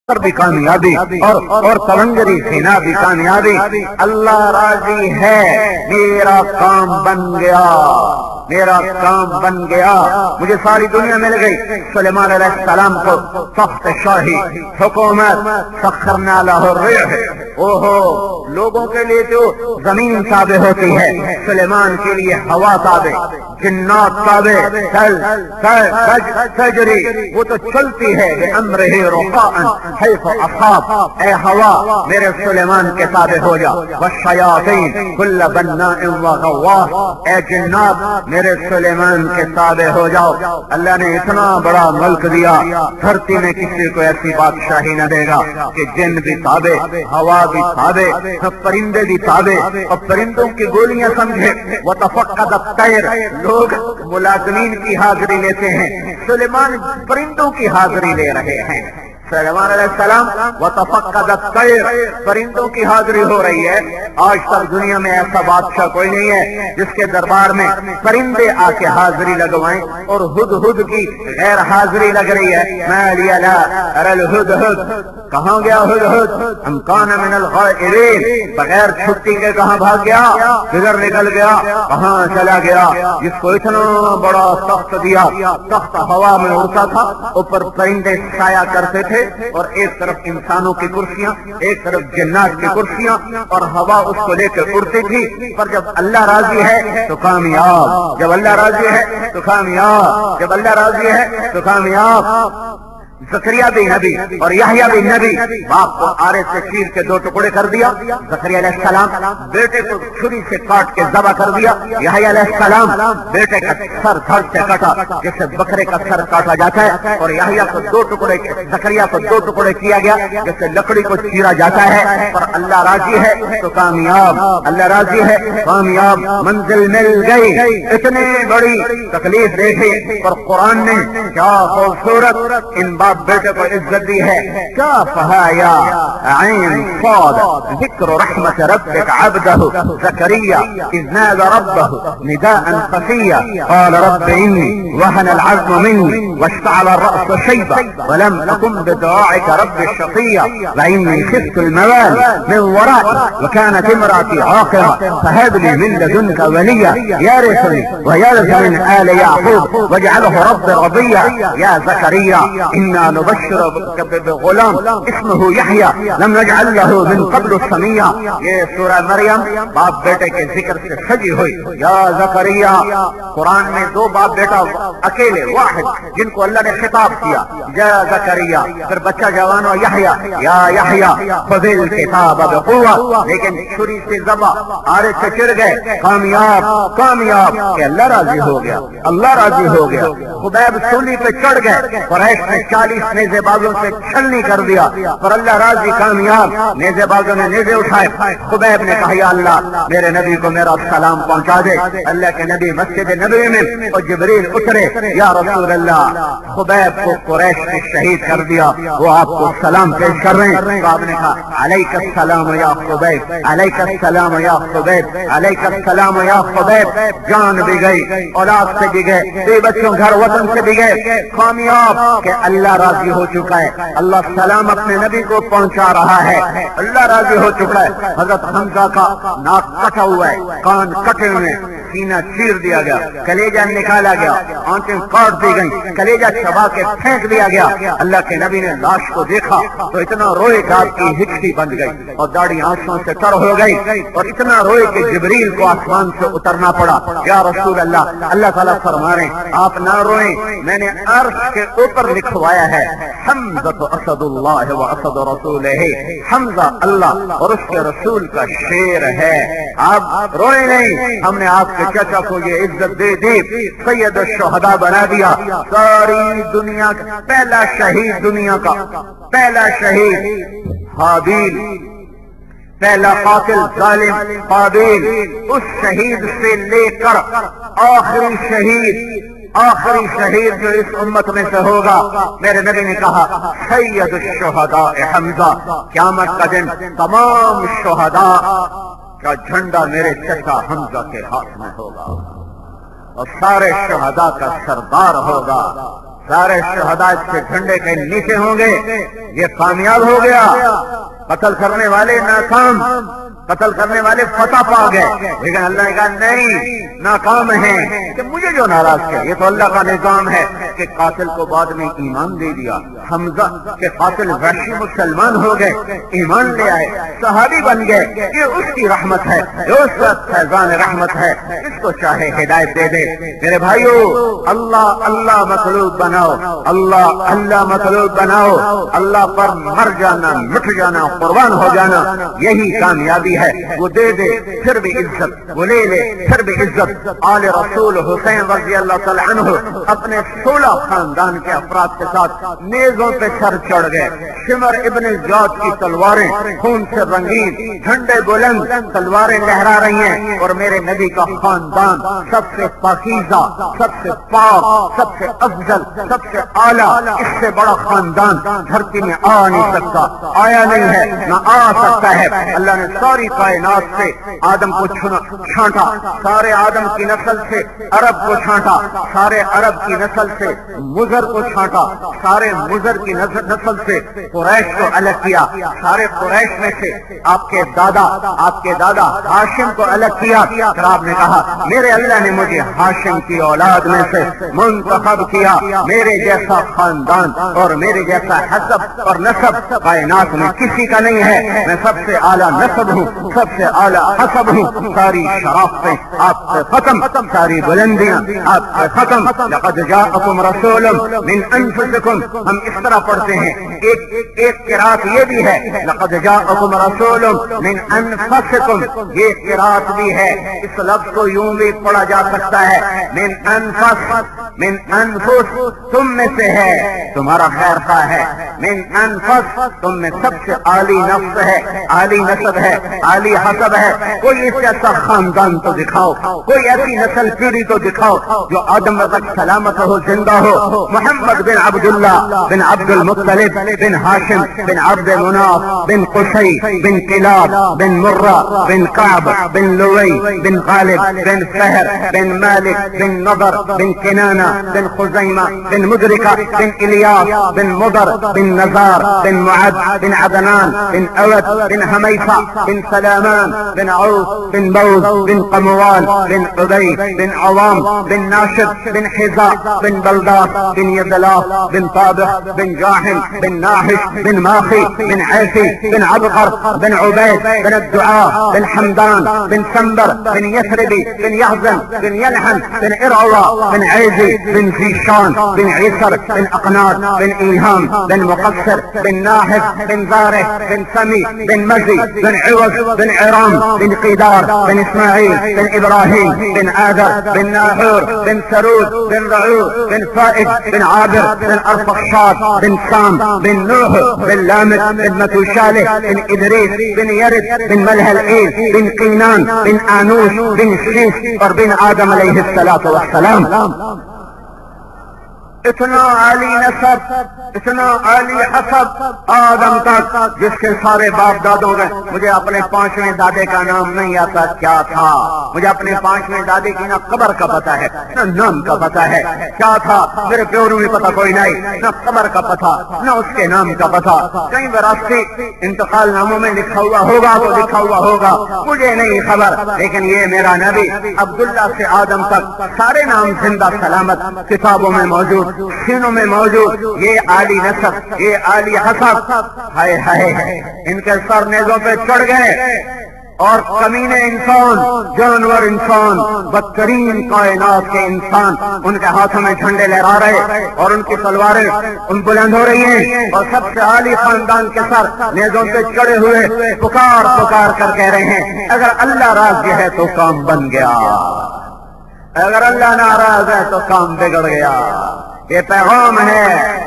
بھی کامیابی اور تونجری خنا بھی کامیابی۔ اللہ راضی ہے، میرا کام بن گیا، میرا کام بن گیا، مجھے ساری دنیا مل گئی۔ سلیمان علیہ السلام کو تخت شاہی حکومت، سخرنا لہ الریح، لوگوں کے لیے جو زمین تابع ہوتی ہے، سلیمان کے لیے ہوا تابع، جنات تابع، تجری، وہ تو چلتی ہے بامرہ رخاء حیث اصاب۔ اے ہوا میرے سلیمان کے تابع ہو جا، والشیاطین کل بناء وغواص، اے جنات میرے سلیمان کے تابع ہو جاؤ۔ اللہ نے اتنا بڑا ملک دیا، دھرتی میں کسی کو ایسی بادشاہی نہ دے گا کہ جن بھی تابع، ہوا بھی تابع، پرندے بھی تابع، اور پرندوں کی گولیاں سمجھے۔ وتفقد الطیر، لوگ ملازمین کی حاضری لیتے ہیں، سلیمان پرندوں کی حاضری لے رہے ہیں۔ سلیمان علیہ السلام وتفقد الطیر، پرندوں کی حاضری ہو رہی ہے۔ آج تک دنیا میں ایسا بادشاہ کوئی نہیں ہے جس کے دربار میں پرندے آ کے حاضری لگوائیں، اور ہدہد کی غیر حاضری لگ رہی ہے۔ ما لی لا ارى الہدہد، کہاں گیا ہدہد؟ ام کان من الغائبین، بغیر چھٹی کے کہاں بھاگ گیا، کدھر نکل گیا، کہاں چلا گیا؟ جس کو اتنا بڑا تخت دیا، تخت ہوا میں اڑتا تھا، اوپر پرندے سایہ کرتے تھے، اور ایک طرف انسانوں کی کرسیاں، ایک طرف جنات کی کرسیاں، اور ہوا اس کو لے کے اڑتی تھی۔ پر جب اللہ راضی ہے تو کامیاب، جب اللہ راضی ہے تو کامیاب، جب اللہ راضی ہے تو کامیاب۔ زکریا بھی نبی اور یحییٰ بھی نبی، باپ کو آرے سے چیر کے دو ٹکڑے کر دیا، زکریا علیہ السلام بیٹے کو چھری سے کاٹ کے ذبح کر دیا، یحییٰ علیہ السلام بیٹے کا سر دھڑ سے کاٹا جیسے بکرے کا سر کاٹا جاتا ہے، اور یحییٰ کو دو ٹکڑے، زکریا کو دو ٹکڑے کیا گیا جیسے لکڑی کو چیرا جاتا ہے۔ پر اللہ راضی ہے تو کامیاب، اللہ راضی ہے کامیاب، منزل مل گئی۔ اتنی بڑی تکلیف دیکھی، پر قرآن نے کیا خوبصورت ان باپ بیٹے کو عزت دی ہے۔ کیا فہایا عین صاد، ذکر رحمت ربک عبدہ زکریا اذ نادى ربه نداء خفيا قال رب إني وهن العظم مني واشتعل الرأس شيبا ولم أكن بدعائك رب شقيا وإني خفت الموالي من ورائي وكانت امرأتي عاقرة فهب لي من لدنك وليا يرثني ويرث من آل يعقوب واجعله رب رضيا يا زكريا إنا نبشرك بغلام اسمه يحيى لم نجعل له من قبل سميا۔ یہ سورہ مریم باپ بیٹے کے ذکر سے سجی ہوئی۔ یا زکریا، قرآن میں دو باپ بیٹا اکیلے واحد جن کو اللہ نے خطاب کیا، یا زکریا، پھر بچہ جوان و یحییٰ، یا یحییٰ خذ الکتاب بقوہ، لیکن چھری سے ذبح، آرے سے چر گئے، کامیاب کامیاب کہ اللہ راضی ہو گیا، اللہ راضی ہو گیا۔ خبیب سولی پہ چڑھ گئے، قریش نے 40 نیزے بازوں سے چھلنی کر دیا، پر اللہ راضی کامیاب۔ نیزے بازوں نے نیزے اٹھائے، خبیب نے کہا یا اللہ میرے نبی کو میرا سلام پہنچا دے۔ اللہ کے نبی مسجد نبوی میں، اور جبریل اترے، یا رسول اللہ خبیب کو قریش نے شہید کر دیا، وہ آپ کو سلام پیش کر رہے ہیں۔ تو آپ نے کہا علیک السلام یا خبیب، علیک السلام یا خبیب، علیک السلام یا خبیب۔ جان بھی گئی، اولاد سے بھی گئے، بے بچوں گھر وطن سے بھی گئے، کامیاب کہ اللہ راضی ہو چکا ہے۔ اللہ سلام اپنے نبی کو پہنچا رہا ہے، اللہ راضی ہو چکا ہے۔ حضرت حمزہ کا ناک کٹا ہوا ہے، کان کٹے ہوئے، سینہ چیر دیا گیا، کلیجہ نکالا گیا، آنکھیں کاٹ دی گئیں، کلیجہ چبا کے پھینک دیا گیا۔ اللہ کے نبی نے لاش کو دیکھا تو اتنا روئے کہ آپ کی ہچکی بن گئی اور داڑھی آنسوں سے تر ہو گئی، اور اتنا روئے کہ جبریل کو آسمان سے اترنا پڑا۔ یا رسول اللہ، اللہ تعالیٰ فرما رہے ہیں آپ نہ روئیں، میں نے عرش کے اوپر لکھوایا ہے حمزہ اسد اللہ و اسد رسولہ، حمزہ اللہ اور اس کے رسول کا شیر ہے۔ آپ روئے نہیں، ہم نے آپ کے چچا کو یہ عزت دے دی، سید الشہداء بنا دیا، ساری دنیا کا پہلا شہید، دنیا کا پہلا شہید حابیل، پہلا قاتل ظالم قابیل، اس شہید سے لے کر آخری شہید جو اس امت میں سے ہوگا، میرے نبی نے کہا سید الشہداء حمزہ، قیامت کا دن تمام شہداء کا جھنڈا میرے چچا حمزہ کے ہاتھ میں ہوگا، اور سارے شہداء کا سردار ہوگا سارے شہداء کے جھنڈے کے نیچے ہوں گے، یہ کامیاب ہو گیا، قتل کرنے والے ناکام، قتل کرنے والے فتح پا گئے۔ لیکن اللہ نے کہا نہیں، ناکام ہیں کہ مجھے جو ناراض کیا۔ یہ تو اللہ کا نظام ہے کہ قاتل کو بعد میں ایمان دے دیا۔ حمزہ کے قاتل وحشی مسلمان ہو گئے، ایمان لے آئے، صحابی بن گئے۔ یہ اس کی رحمت ہے، یہ اس کا فیضان رحمت ہے، جس کو چاہے ہدایت دے دے۔ میرے بھائیو، اللہ اللہ مطلوب بناؤ، اللہ اللہ مطلوب بناؤ، اللہ پر مر جانا، مٹ جانا، قربان ہو جانا، یہی کامیابی ہے۔ وہ دے دے پھر بھی عزت، وہ لے لے پھر بھی عزت۔ آل رسول حسین رضی اللہ تعالی عنہ اپنے 16 خاندان کے افراد کے ساتھ نیزوں پہ سر چڑھ گئے۔ شمر ابن زیاد کی تلواریں خون سے رنگین، جھنڈے بلند، تلواریں لہرا رہی ہیں، اور میرے نبی کا خاندان سب سے پاکیزہ، سب سے پاک، سب سے افضل، سب سے اعلیٰ، اس سے بڑا خاندان دھرتی میں آ نہیں سکتا، آیا نہیں ہے، نہ آ سکتا ہے۔ اللہ نے ساری کائنات سے آدم کو چھانٹا، سارے آدم کی نسل سے عرب کو چھانٹا، سارے عرب کی نسل سے مضر کو چھانٹا، سارے مضر کی نسل سے قریش کو الگ کیا، سارے قریش میں سے آپ کے دادا ہاشم کو الگ کیا۔ پھر آپ نے کہا میرے اللہ نے مجھے ہاشم کی اولاد میں سے منتخب کیا، میرے جیسا خاندان اور میرے جیسا حسب اور نسب کائنات میں کسی کا نہیں ہے، میں سب سے اعلیٰ نسب ہوں، سب سے اعلیٰ حسب ہوں، ساری شرافتیں آپ سے ختم، ساری بلندیاں آپ سے ختم۔ لقد جاءکم رسول من انفسکم، ہم اس طرح پڑھتے ہیں، ایک قرات یہ بھی ہے لقد جاءکم رسول من انفسکم، یہ قرات بھی ہے۔ اس لفظ کو یوں بھی پڑھا جا سکتا ہے من انفس، من انفس تم میں سے ہے، تمہارا خیر خواہ ہے، من انفس تم میں سب سے عالی نفس ہے، عالی نسب ہے، عالی حسب ہے۔ کوئی اس جیسا خاندان تو دکھاؤ، کوئی ایسی نسل پیڑھی تو دکھاؤ جو آدم تک سلامت ہو، زندہ ہو۔ محمد بن عبداللہ بن عبد المطلب بن ہاشم بن عبد مناف بن قصی بن کلاب بن مرہ بن کعب بن لوی بن غالب بن فہر بن مالک بن نضر بن کنانہ بن خزیمہ بن مدرکہ بن الیاس بن مضر بن نزار بن معد بن عدنان بن اود بن حمیفہ بن سلامان بن عوف بن بوز بن قموال بن عبی بن عوام بن ناشد بن حزا بن بلداس بن یدلاف بن طابق بن جاحم بن ناحش بن ماخی بن عیسی بن عبقر بن عبید بن الدعاء بن حمدان بن سنبر بن یثربی بن یحزن بن یلحن بن ارعوا بن عیزی بن زیشان بن عیسر بن اقناط بن ایہام بن مقصر بن ناحف بن زارح بن سمی بن مزی بن عوض بن عرام بن قیدار بن اسماعیل بن ابراہیم بن آدر بن ناحور بن سرود بن رعور بن فائد بن عابر بن ارفخشاد بن سام بن نوح بن لامک بن متوشالح بن ادریس بن یرد بن ملح العیل بن قینان بن آنوش بن شیش اور بن آدم علیہ السلام۔ اتنا عالی نسب، اتنا عالی حسب آدم تک، جس کے سارے باپ دادوں گئے۔ مجھے اپنے 5ویں دادے کا نام نہیں آتا کیا تھا، مجھے اپنے 5ویں دادے کی نہ قبر کا پتہ ہے نہ نام کا پتہ ہے، کیا تھا میرے پیوروں میں پتہ کوئی نہیں، نہ قبر کا پتہ نہ اس کے نام کا پتہ۔ کہیں وراثتی انتقال ناموں میں لکھا ہوا ہوگا تو لکھا ہوا ہوگا، مجھے نہیں خبر، لیکن یہ میرا نبی عبداللہ سے آدم تک سارے نام زندہ سلامت کتابوں میں موجود، سینوں میں موجود۔ یہ عالی نسب، یہ عالی حسب، ہائے ہائے ان کے سر نیزوں پہ چڑھ گئے، اور کمینے انسان، جانور انسان، بدترین کائنات کے انسان ان کے ہاتھوں میں جھنڈے لہرا رہے اور ان کی تلواریں ان بلند ہو رہی ہیں، اور سب سے عالی خاندان کے سر نیزوں پہ چڑھے ہوئے پکار پکار کر کہہ رہے ہیں اگر اللہ راضی ہے تو کام بن گیا، اگر اللہ ناراض ہے تو کام بگڑ گیا۔ یہ پیغام ہے